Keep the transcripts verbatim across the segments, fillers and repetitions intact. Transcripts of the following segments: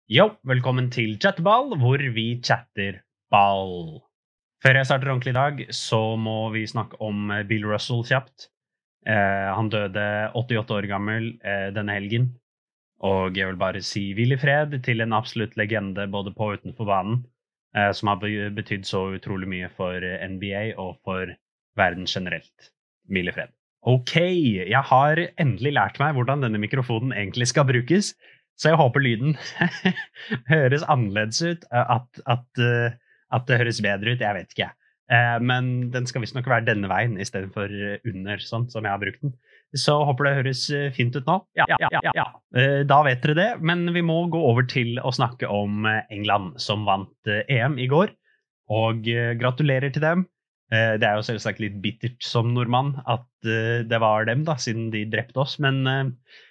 Jo, velkommen til Chatteball, hvor vi chatter ball. Før jeg starter ordentlig i dag, så må vi snakke om eh, Bill Russell kjapt. Eh, han døde åttiåtte år gammel eh, denne helgen. Og jeg vil bare si hvil i fred til en absolutt legende både på og utenfor banen, eh, som har be- betydd så utrolig mye for eh, N B A og for verden generelt. Hvil i fred. Ok, jeg har endelig lært meg hvordan denne mikrofonen egentlig skal brukes, så jeg håper lyden høres annerledes ut, eh, at, at, eh, at det høres bedre ut, jeg vet ikke. Eh, Men den skal visst nok være denne veien i stedet for eh, under, sånn som jeg har brukt den. Så håper det høres eh, fint ut nå. Ja, ja, ja, ja. Eh, Da vet dere det, men vi må gå over til å snakke om eh, England, som vant eh, E M i går. Og eh, gratulerer til dem. Eh, Det er jo selvsagt litt bittert som nordmann at eh, det var dem, da, siden de drepte oss, men eh,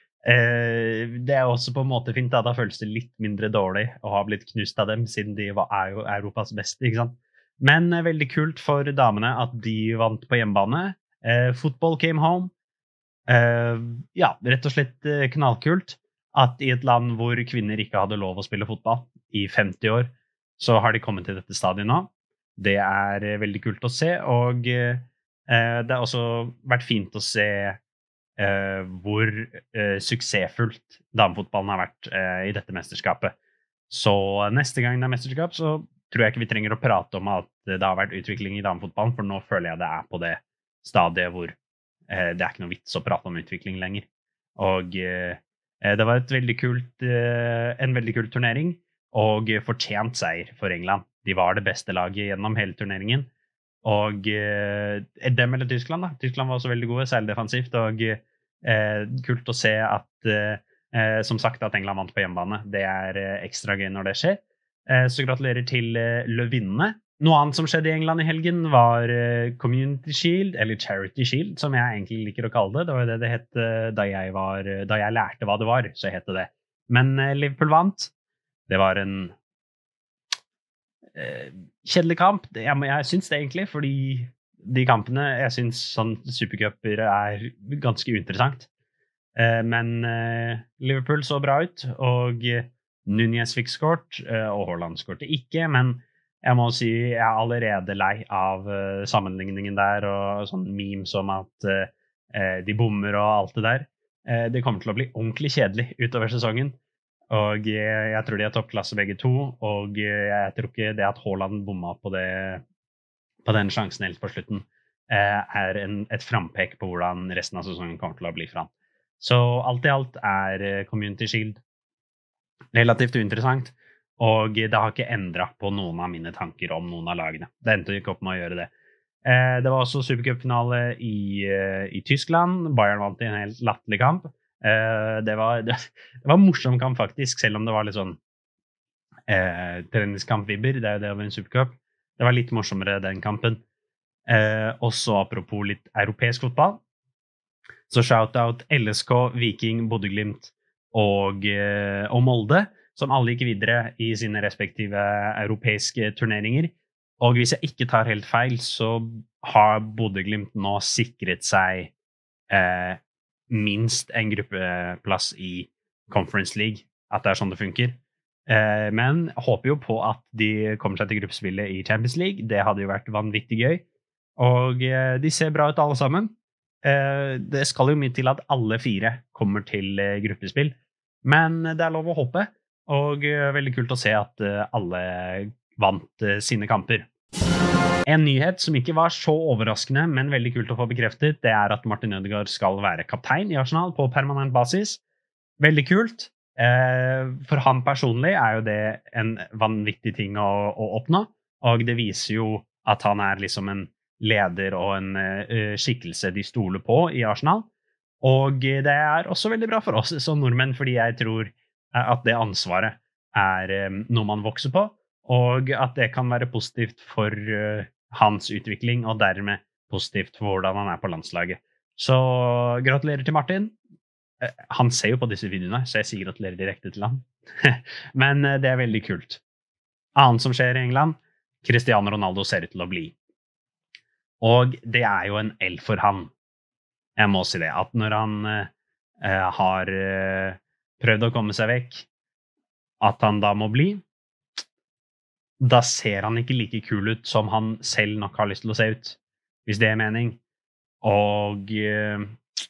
Eh, det er også på en måte fint, da. Da føles det litt mindre dårlig å ha blitt knust av dem, siden de var, er jo Europas beste, ikke sant? Men eh, veldig kult for damene at de vant på hjemmebane. Eh, football came home. Eh, ja, rett og slett eh, knallkult at i et land hvor kvinner ikke hadde lov å spille fotball i femti år, så har de kommet til dette stadiet nå. Det er eh, veldig kult å se, og eh, eh, det har også vært fint å se eh, hvor eh, suksessfullt damefotballen har vært eh, i dette mesterskapet. Så neste gang det er mesterskap, så tror jeg ikke vi trenger å prate om at det har vært utvikling i damefotballen, for nå føler jeg det er på det stadiet hvor eh, det er ikke noe vits å prate om utvikling lenger. Og eh, eh, det var et veldig kult, eh, en veldig kult turnering, og eh, fortjent seier for England. De var det beste laget gjennom hele turneringen. Og eh, dem eller Tyskland, da. Tyskland var også veldig gode, særlig defensivt. Og eh, kult å se at eh, eh, som sagt at England vant på hjemmebane. Det er eh, ekstra gøy når det skjer. Eh, så gratulerer til eh, løvinnene. Noe annet som skjedde i England i helgen, var eh, Community Shield, eller Charity Shield, som jeg egentlig liker å kalle det. Det var det det het eh, da, jeg var, da jeg lærte hva det var, så het det det. Men eh, Liverpool vant. Det var en eh, kjedelig kamp. Det- Jeg, må- jeg syns det egentlig, fordi de kampene Jeg syns sånn supercuper er ganske uinteressant. Eh, men eh, Liverpool så bra ut, og eh, Núñez fikk skåret, eh, og Haaland skårte ikke. Men jeg må si jeg er allerede lei av eh, sammenligningen der, og sånn memes om at eh, eh, de bommer og alt det der. Eh, det kommer til å bli ordentlig kjedelig utover sesongen. Og eh, jeg tror de er toppklasse begge to, og eh, jeg tror ikke det at Haaland bomma på, det, på den sjansen helt på slutten, eh, er en, et frampek på hvordan resten av sesongen kommer til å bli for han. Så alt i alt er eh, Community Shield relativt uinteressant, og det har ikke endret på noen av mine tanker om noen av lagene. Det endte ikke opp med å gjøre det. Eh, det var også supercupfinale i, eh, i Tyskland. Bayern vant i en helt latterlig kamp. Eh, det, var, det, det var en morsom kamp faktisk, selv om det var litt sånn eh, treningskampvibber. Det er jo det over en supercup. Det var litt morsommere den kampen. Eh, også apropos litt europeisk fotball, så shout-out L S K, Viking, Bodø/Glimt og, eh, og Molde, som alle gikk videre i sine respektive europeiske turneringer. Og hvis jeg ikke tar helt feil, så har Bodø/Glimt nå sikret seg eh, minst en gruppeplass i Conference League, at det er sånn det funker. Eh, men jeg håper jo på at de kommer seg til gruppespillet i Champions League. Det hadde jo vært vanvittig gøy. Og eh, de ser bra ut alle sammen. Eh, det skal jo mye til at alle fire kommer til eh, gruppespill, men det er lov å håpe, og eh, veldig kult å se at eh, alle vant eh, sine kamper. En nyhet som ikke var så overraskende, men veldig kult å få bekreftet, det er at Martin Ødegaard skal være kaptein i Arsenal på permanent basis. Veldig kult. Eh, for han personlig er jo det en vanvittig ting å, å oppnå, og det viser jo at han er liksom en leder og en eh, skikkelse de stoler på i Arsenal. Og det er også veldig bra for oss som nordmenn, fordi jeg tror eh, at det ansvaret er eh, noe man vokser på, og at det kan være positivt for eh, hans utvikling, og dermed positivt for hvordan han er på landslaget. Så gratulerer til Martin. Eh, Han ser jo på disse videoene, så jeg sier gratulerer direkte til han. Men eh, det er veldig kult. Annet som skjer i England, Cristiano Ronaldo ser ut til å bli. Og det er jo en L for han. Jeg må si det, at når han eh, har eh, prøvd å komme seg vekk, at han da må bli, da ser han ikke like kul ut som han selv nok har lyst til å se ut, hvis det er mening. Og eh,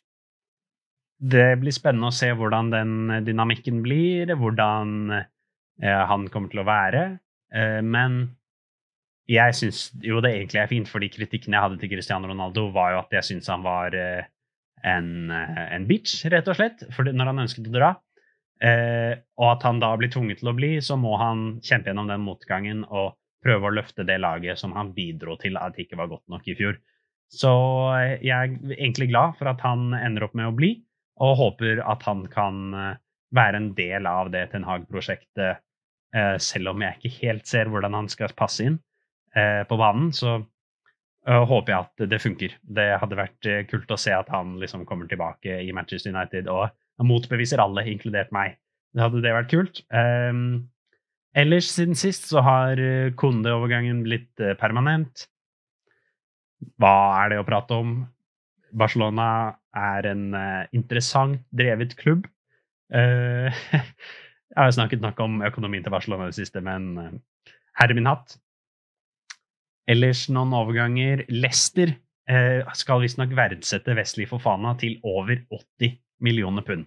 det blir spennende å se hvordan den dynamikken blir, hvordan eh, han kommer til å være. Eh, men jeg synes jo det egentlig er fint, fordi kritikken jeg hadde til Cristiano Ronaldo var jo at jeg synes han var eh, en, en bitch, rett og slett, for når han ønsket å dra. Eh, og at han da blir tvunget til å bli, så må han kjempe gjennom den motgangen og prøve å løfte det laget som han bidro til at det ikke var godt nok i fjor. Så jeg er egentlig glad for at han ender opp med å bli, og håper at han kan være en del av det Ten Hag-prosjektet, eh, selv om jeg ikke helt ser hvordan han skal passe inn eh, på banen, så eh, håper jeg at det funker. Det hadde vært kult å se at han liksom kommer tilbake i Manchester United og han motbeviser alle, inkludert meg. Det hadde det vært kult. Um, ellers siden sist så har Kunde-overgangen blitt uh, permanent. Hva er det å prate om? Barcelona er en uh, interessant drevet klubb. Uh, jeg har jo snakket nok om økonomien til Barcelona det siste, men uh, herre min hatt. Ellers noen overganger. Leicester uh, skal visst nok verdsette Wesley Fofana til over åtti millioner pund.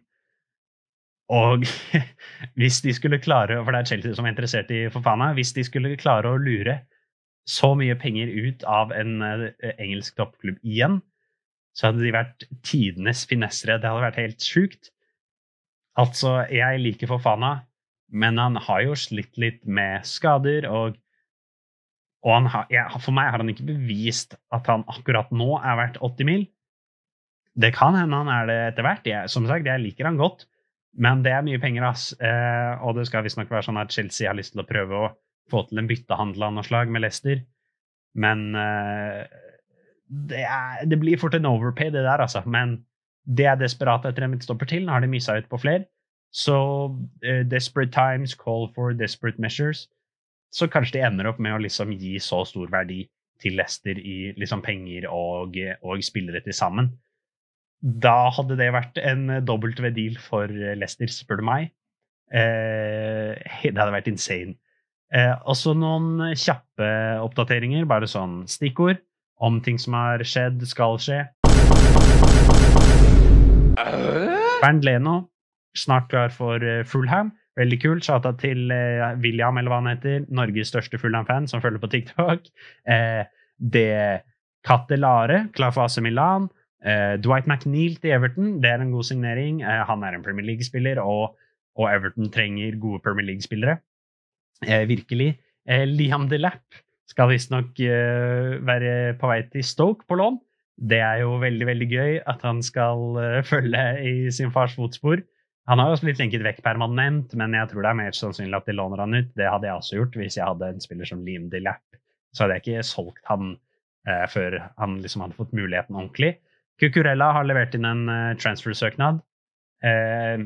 Og hvis de skulle klare, for det er Chelsea som er interessert i Fofana, hvis de skulle klare å lure så mye penger ut av en uh, engelsk toppklubb igjen, så hadde de vært tidenes finessere. Det hadde vært helt sjukt. Altså, jeg liker Fofana, men han har jo slitt litt med skader, og, og han har, ja, for meg har han ikke bevist at han akkurat nå er verdt åtti mil. Det kan hende han er det etter hvert. Jeg, som sagt, jeg liker han godt, men det er mye penger, ass. Eh, og det skal visst nok være sånn at Chelsea har lyst til å prøve å få til en byttehandel av noe slag med Leicester. Men eh, det, er, det blir fort en overpay, det der, altså. Men det er desperat etter en midtstopper til. Nå har de misset ut på flere. Så eh, desperate times call for desperate measures. Så kanskje de ender opp med å liksom gi så stor verdi til Leicester i liksom penger og, og spillere til sammen. Da hadde det vært en W deal for Leicester, spør du meg. Eh, det hadde vært insane. Eh, også noen kjappe oppdateringer, bare sånn stikkord om ting som har skjedd, skal skje. Bernd Leno, snart klar for Fulham. Veldig kult. Shout out til eh, William, eller hva han heter, Norges største Fulham-fan, som følger på TikTok. Eh, det Catelare, klar for A C Milan. Uh, Dwight McNeil til Everton, det er en god signering. Uh, han er en Premier League-spiller, og, og Everton trenger gode Premier League-spillere. Uh, virkelig. Uh, Liam Delap skal visst nok uh, være på vei til Stoke på lån. Det er jo veldig, veldig gøy at han skal uh, følge i sin fars fotspor. Han har jo blitt lenket vekk permanent, men jeg tror det er mer sannsynlig at de låner han ut. Det hadde jeg også gjort hvis jeg hadde en spiller som Liam Delap. Så hadde jeg ikke solgt han uh, før han liksom hadde fått muligheten ordentlig. Cucurella har levert inn en uh, transfer-søknad. Uh,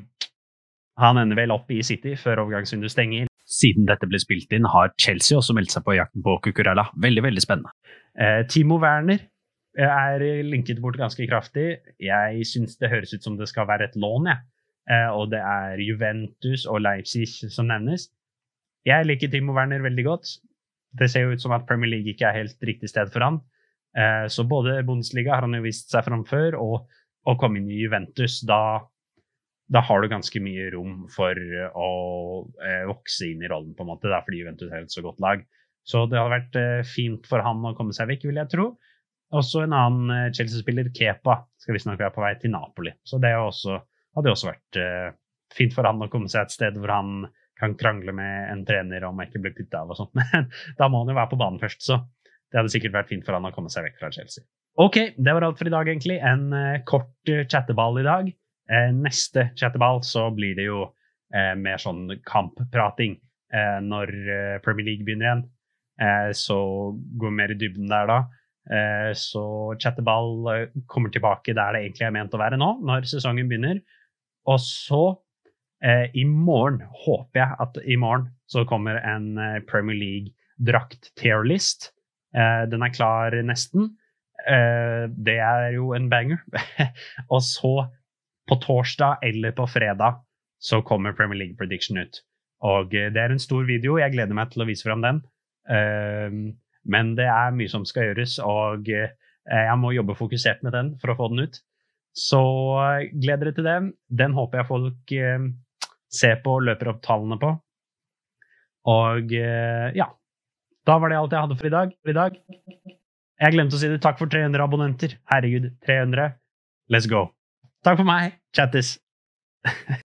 han ender vel opp i City før overgangsvinduet stenger. Siden dette ble spilt inn, har Chelsea også meldt seg på jakten på Cucurella. Veldig, veldig spennende. Uh, Timo Werner er linket bort ganske kraftig. Jeg synes det høres ut som det skal være et lån, ja. Uh, og det er Juventus og Leipzig som nevnes. Jeg liker Timo Werner veldig godt. Det ser jo ut som at Premier League ikke er helt riktig sted for han. Så både Bundesliga har han jo vist seg fram før, og å komme inn i Juventus, da, da har du ganske mye rom for å eh, vokse inn i rollen, på en måte, da, fordi Juventus er et så godt lag. Så det har vært eh, fint for han å komme seg vekk, vil jeg tro. Også en annen eh, Chelsea-spiller, Kepa, skal visst nok være på vei til Napoli. Så det også, hadde også vært eh, fint for han å komme seg et sted hvor han kan krangle med en trener om å ikke bli puttet av og sånt. Men da må han jo være på banen først, så det hadde sikkert vært fint for han å komme seg vekk fra Chelsea. Ok, det var alt for i dag egentlig. En uh, kort uh, chatteball i dag. Uh, neste chatteball så blir det jo uh, mer sånn kampprating uh, når uh, Premier League begynner igjen. Uh, så går vi mer i dybden der da. Uh, så chatteball uh, kommer tilbake der det egentlig er ment å være nå, når sesongen begynner. Og så uh, i morgen, håper jeg at i morgen, så kommer en uh, Premier League-drakt tier list. Uh, den er klar nesten. Uh, det er jo en banger. Og så på torsdag eller på fredag så kommer Premier League Prediction ut. Og det er en stor video, jeg gleder meg til å vise frem den. Men det er mye som skal gjøres, og jeg må jobbe fokusert med den for å få den ut. Så gleder dere til det. Den håper jeg folk ser på og løper opp tallene på. Og ja, da var det alt jeg hadde for i dag. For i dag. Jeg glemte å si det. Takk for tre hundre abonnenter. Herregud, tre hundre. Let's go. Takk for meg. Chattis.